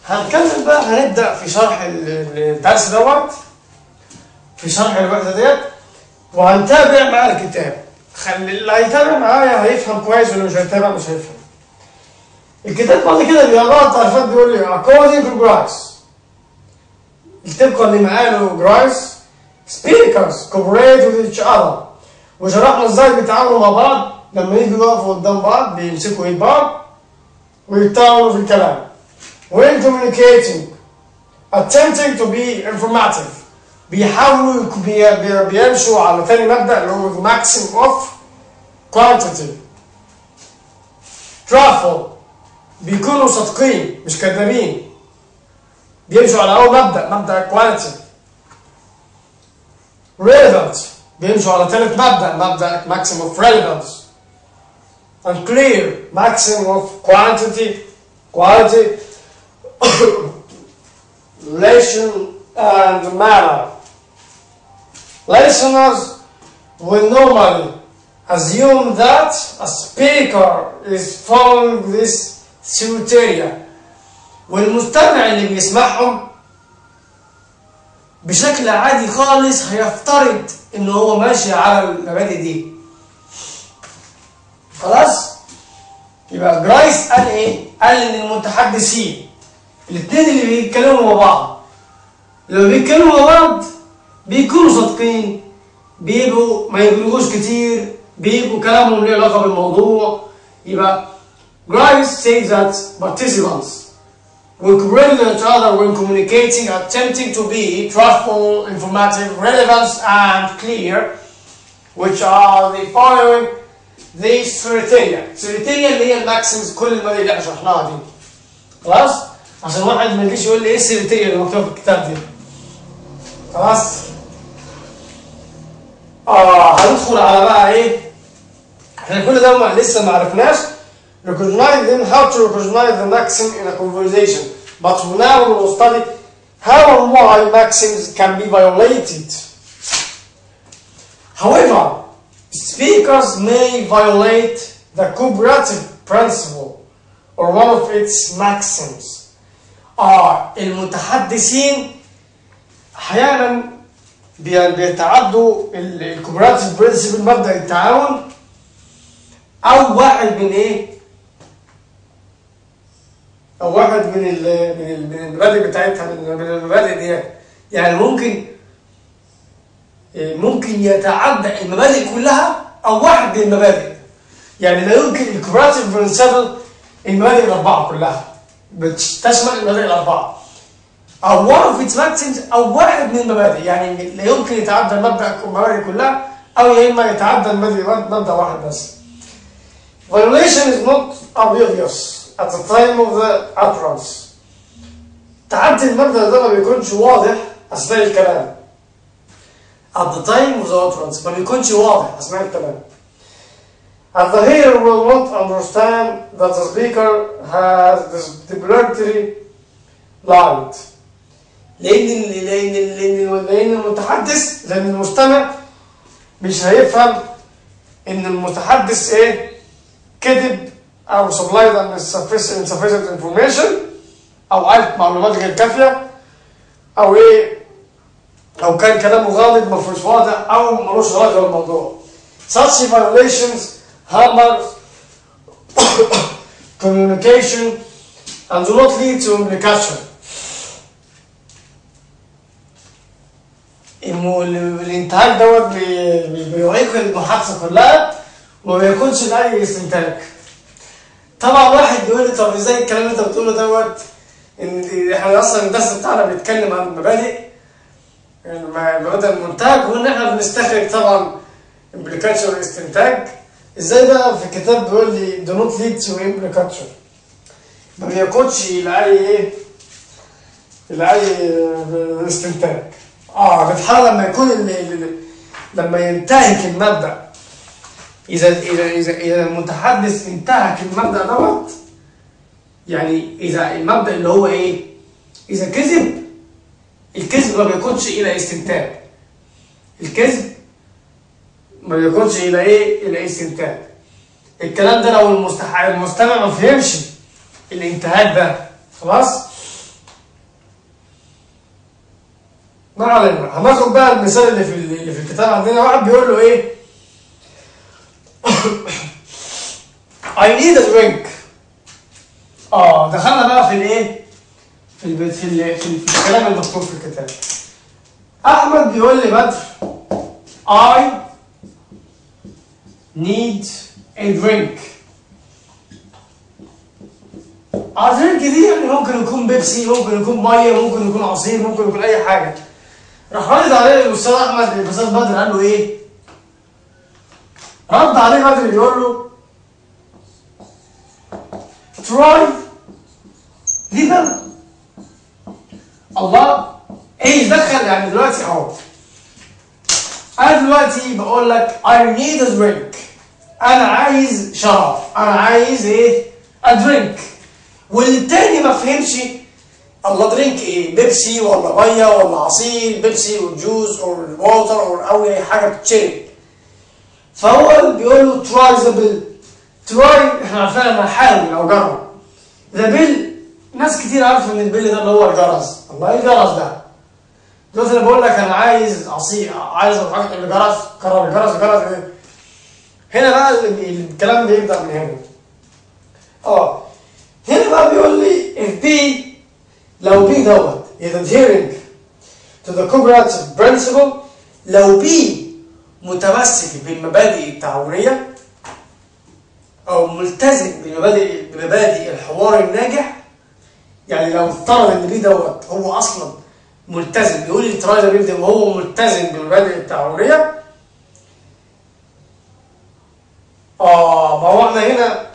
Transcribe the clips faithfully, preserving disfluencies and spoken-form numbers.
هنكمل بقى، هنبدأ في شرح الدرس دوت، في شرح الوحدة ديت، وهنتابع مع الكتاب. خلي اللي هيتابع معايا هيفهم كويس، واللي مش هيتابع مش هيفهم. الكتاب بعد كده بيقرا تعريفات، بيقول لي according to Grice، طبقا لما قاله جرايس speakers cooperate with each other، وشرحنا ازاي بيتعاملوا مع بعض لما يجوا يقفوا قدام بعض، بيمسكوا ايد بعض ويتعاملوا في الكلام. when communicating attempting to be informative، بيحاولوا بيمشوا على تاني مبدأ اللي هو maximum of quantity. truthful، بيكونوا صادقين مش كذابين، بيمشوا على أول مبدأ مبدأ quality. relevant، بيمشوا على ثالث مبدأ مبدأ maximum of relevance. and clear، maximum of quantity quality relation and manner. Listeners will normally assume that a speaker is following this criteria، والمستمع اللي بيسمعهم بشكل عادي خالص هيفترض ان هو ماشي على المبادئ دي. خلاص؟ يبقى جرايس قال ايه؟ قال ان المتحدثين الاثنين اللي بيتكلموا مع بعض لما بيتكلموا مع بعض بيكونوا صادقين، بيبقوا ما يبلغوش كتير، بيبقوا كلامهم له علاقه بالموضوع. يبقى Grice says that participants will cooperate with each other when communicating, attempting to be truthful, informative, relevant, and clear, which are the following these criteria. criteria اللي هي الماكسيمز، كل المبادئ اللي احنا شرحناها دي. خلاص؟ عشان واحد ما يجيش يقول لي ايه الكريتيريا اللي مكتوبه في الكتاب دي. خلاص؟ اه هندخل على بقى ايه؟ احنا كل ده ما لسه ما عرفناش recognize them, how to recognize the maxim in a conversation. But now we will study how and why maxims can be violated. However, speakers may violate the cooperative principle or one of its maxims. آه المتحدثين أحيانا بيتعدوا الكوبراتيف برنسبل، مبدأ التعاون، أو واحد من إيه؟ أو واحد من ال من ال من المبادئ بتاعتها، من المبادئ دي. يعني ممكن ممكن يتعدى المبادئ كلها أو واحد من المبادئ. يعني لا يمكن الكوبراتيف برنسبل المبادئ الأربعة كلها بتشمل المبادئ الأربعة، أو one of its maxims، أو واحد من المبادئ. يعني لا يمكن يتعدى المبدأ المبادئ كلها، أو يا إما يتعدى المبادئ مبدأ واحد بس. Violation is not obvious at the time of the utterance. تعدي المبدأ ده ما بيكونش واضح أثناء الكلام. At the time of the utterance ما بيكونش واضح أثناء الكلام. And the hearer will not understand that the speaker has this deliberately lied. لأن لأن لأن لأن المتحدث لأن المستمع مش هيفهم إن المتحدث إيه؟ كذب أو supplied insufficient information، أو عارف معلومات غير كافية، أو إيه؟ أو كان كلامه غامض ما فيهوش واضح، أو ملوش علاقة بالموضوع. Such violations hamper communication and do not lead to implication. الانتهاك دوت بيعيق المحادثة كلها وما بيكونش لأي استنتاج. طبعا واحد بيقول لي طب ازاي الكلام اللي انت بتقوله دوت؟ ان احنا اصلا الدرس بتاعنا بيتكلم عن المبادئ مبادئ المنتهك، وان احنا بنستخرج طبعا امبليكاتشر واستنتاج. ازاي بقى في الكتاب بيقول لي do not lead to implication؟ ما بيقودش لأي ايه؟ لأي استنتاج. اه بتحاول لما يكون اللي لما ينتهك المبدأ، إذا إذا إذا إذا المتحدث انتهك المبدأ دوت، يعني إذا المبدأ اللي هو إيه؟ إذا كذب، الكذب ما بيكونش إلى استنتاج. الكذب ما بيكونش إلى إيه؟ إلى استنتاج. الكلام ده لو المستمع ما فهمش الانتهاك ده، خلاص؟ ما علينا. هناخد بقى المثال اللي في اللي في الكتاب عندنا. واحد بيقول له ايه؟ I need a drink. اه دخلنا بقى في الايه؟ في ال في ال في, في الكلام المكتوب في الكتاب. احمد بيقول لي بدر I need a drink. الدرينك دي يعني ممكن يكون بيبسي، ممكن يكون ميه، ممكن يكون عصير، ممكن يكون اي حاجه. راح رد عليه الاستاذ احمد الاستاذ بدر قال له ايه؟ رد عليه بدر بيقول له try legal. الله ايه دخل يعني دلوقتي اهو. انا دلوقتي بقول لك I need a drink. انا عايز شراب، انا عايز ايه؟ a drink. والتاني ما فهمش الله درينك ايه؟ بيبسي ولا ميه ولا عصير؟ بيبسي والجوز او الووتر او اي حاجه بتتشرب. فهو بيقول له تراي ذا بيل. تراي احنا عارفين انها حاول او جرب. ذا بيل ناس كتير عارفه ان البيل ده اللي هو الجرس. الله ايه الجرس ده؟ دلوقتي انا بقول لك انا عايز عصير، عايز حاجه الجرس، قرر الجرس الجرس ايه؟ هنا بقى الكلام بيبدا من هنا. اه هنا بقى بيقول لي if B لو B دوت is adhering to the cooperative principle، لو B متمسك بالمبادئ التعاونية أو ملتزم بمبادئ بمبادئ الحوار الناجح. يعني لو افترض إن B دوت هو أصلا ملتزم، بيقول لي تراي ذا بيل وهو ملتزم بالمبادئ التعاونية. آه ما هو احنا هنا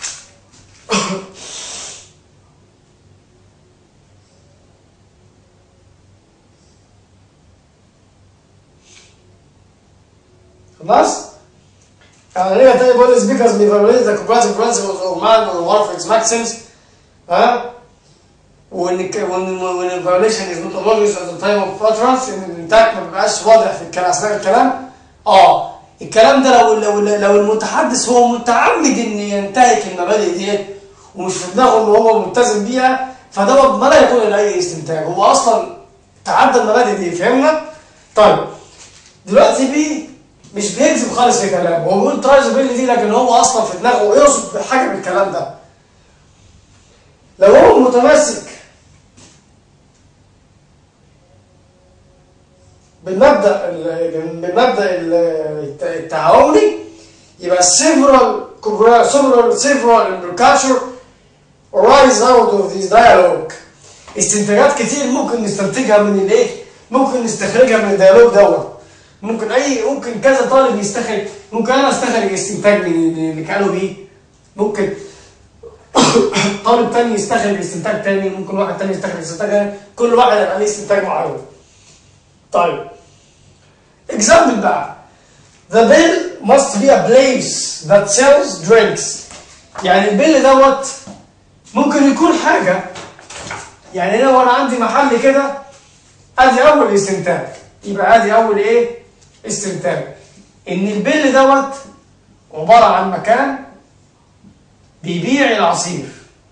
خلاص؟ يعني هنا تاني بقول speakers may violate the cooperative principles of man or one of its maxims. ها؟ وإن وإن ال violation is not obvious at the time of utterance، إن الإنتاج ما بيبقاش واضح في الكلام أثناء الكلام. آه الكلام ده لو لو لو المتحدث هو متعمد إن ينتهك المبادئ ديت ومش في دماغه إن هو ملتزم بيها، فدوت ما لا يكون إلى أي استنتاج، هو أصلا تعدى المبادئ دي. فهمنا؟ طيب دلوقتي بي مش بيكذب خالص في كلامه، هو بيقول تراي ذا بيل دي، لكن هو اصلا في دماغه يقصد حاجه بالكلام ده. لو هو متمسك بالمبدا بالمبدا التعاوني، يبقى several several several implications arise out of this dialogue. استنتاجات كتير ممكن نستنتجها من الايه؟ ممكن نستخرجها من الديالوج دوت. ممكن اي ممكن كذا طالب يستخرج، ممكن انا استخرج استنتاج من اللي كانوا بيه، ممكن طالب تاني يستخرج استنتاج تاني، ممكن واحد تاني يستخرج استنتاج تاني، كل واحد يبقى ليه استنتاج معين. طيب example بقى the bill must be a place that sells drinks. يعني البيل دوت ممكن يكون حاجه، يعني لو انا عندي محل كده ادي اول استنتاج، يبقى ادي اول ايه؟ استنتاج ان البيل دوت عباره عن مكان بيبيع العصير.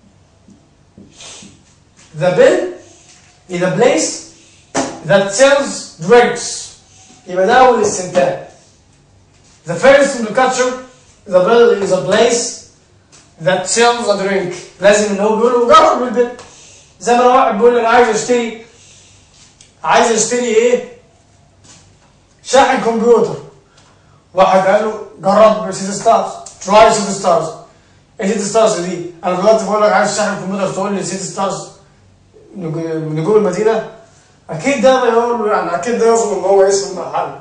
The bill is a place that sells drinks. يبقى ده اول استنتاج. The first implication the bill is a place that sells a drink. لازم ان هو بيقول له جرب البيل. زي ما لو واحد بيقول لي انا عايز اشتري عايز اشتري ايه؟ شاحن كمبيوتر. واحد قال له جرب سيتي ستارز، تراي سيتي ستارز. ايه سيتي ستارز دي؟ انا دلوقتي بقول لك عايز شاحن كمبيوتر تقول لي سيتي ستارز نجوم المدينه؟ اكيد ده بيقول له يعني اكيد ده يقصد ان هو اسم المحل.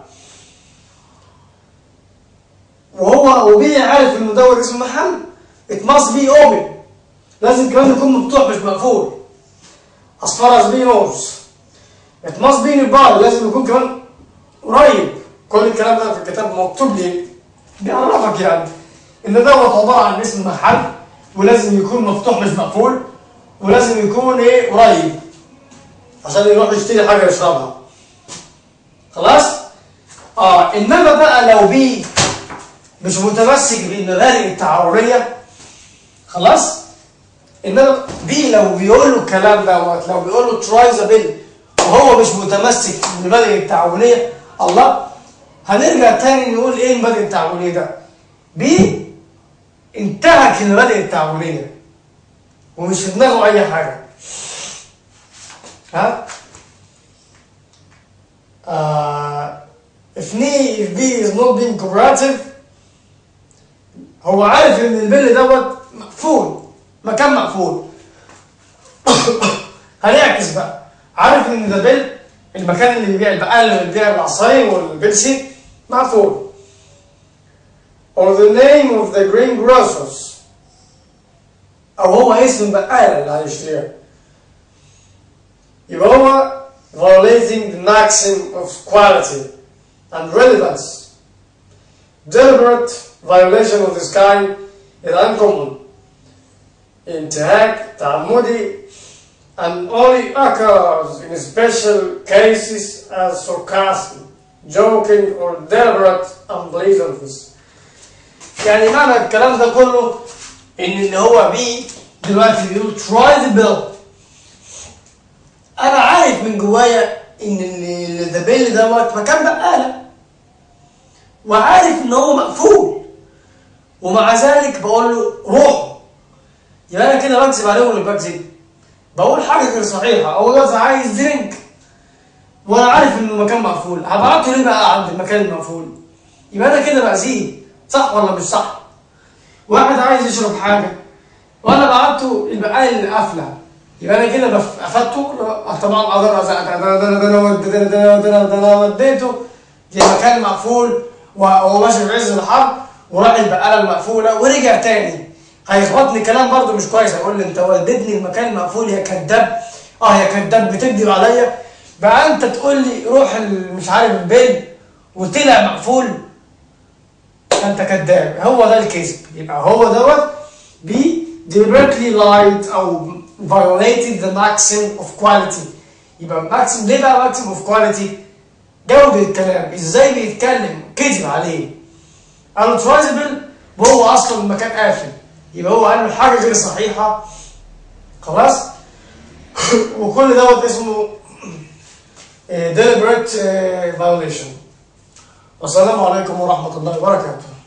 وهو وبي عارف انه دوت اسم المحل. It must be open. لازم كمان يكون مفتوح مش مقفول. As far as he knows. It must be nearby. لازم يكون كمان قريب. كل الكلام ده في الكتاب مكتوب لي بيعرفك يعني ان دوت عباره عن اسم محل، ولازم يكون مفتوح مش مقفول، ولازم يكون ايه؟ قريب عشان يروح يشتري حاجه يشربها. خلاص؟ اه انما بقى لو بي مش متمسك بالمبادئ التعاونيه، خلاص؟ انما بي لو بيقول له الكلام دوت، لو بيقول له تراي ذا بيل وهو مش متمسك بالمبادئ التعاونيه، الله هنرجع تاني نقول ايه المبادئ التعاونيه ده؟ بي انتهك المبادئ التعاونيه ومش في دماغه اي حاجه. ها؟ آه if B if B is not being cooperative، هو عارف ان البيل دوت مقفول، مكان مقفول. هنعكس بقى، عارف ان ده بيل المكان اللي بيبيع البقال اللي بيبيع العصاير والبيبسي مقفول. or the name of the greengrocers، او هو اسم البقالة اللي هيشتريها، يبقى هو violating the maxim of quality and relevance. Deliberate violation of this kind is uncommon. انتهاك تعمدي and only occurs in special cases as sarcasm, joking or deliberate unpleasantness. يعني معنى الكلام ده كله ان اللي هو بيه دلوقتي بيقول try the bill. انا عارف من جوايا ان ذا بيل دوت مكان بقاله وعارف ان هو مقفول، ومع ذلك بقول له روح. يبقى انا كده بكذب عليه ولا بكذب؟ بقول حاجه غير صحيحه. او دلوقتي عايز درينك وانا عارف ان المكان مقفول، هبعته ليه بقى عند المكان المقفول؟ يبقى انا كده باذيه، صح ولا مش صح؟ واحد عايز يشرب حاجه وانا بعته البقال اللي قافله، يبقى انا كده افدته؟ طبعا اقدر ازعق ده انا ده انا ده انا وديته لمكان مقفول وهو ماشي في عز الحر وراح البقاله المقفوله ورجع تاني، هيخبطني كلام برضه مش كويس. هيقول لي انت وديتني المكان المقفول يا كذاب. اه يا كذاب، بتكذب عليا. بقى انت تقول لي روح مش عارف البيل وطلع مقفول، انت كذاب. هو ده الكذب. يبقى هو دوت بي deliberately lied او violated the maxim of quality. يبقى maxim ليه بقى maxim of quality؟ جودة الكلام، ازاي بيتكلم، كذب عليه. untraceable وهو اصلا المكان قافل، يبقى هو قال له حاجة غير صحيحة. خلاص؟ وكل دوت اسمه deliberate violation. والسلام عليكم ورحمة الله وبركاته.